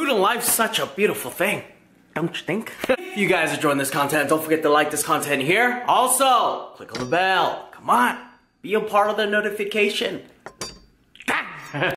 Food and life's such a beautiful thing, don't you think? If you guys are enjoying this content, don't forget to like this content here. Also, click on the bell. Come on, be a part of the notification.